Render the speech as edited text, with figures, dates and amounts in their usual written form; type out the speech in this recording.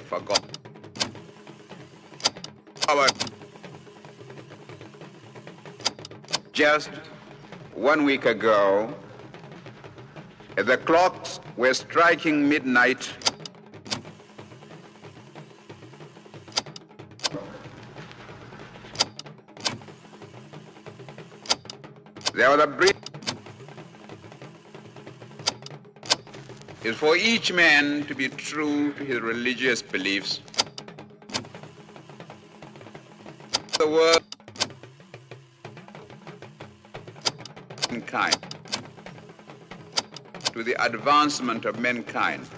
forgotten. Just 1 week ago, as the clocks were striking midnight, there was a brief. It's for each man to be true to his religious beliefs. The world, mankind, to the advancement of mankind.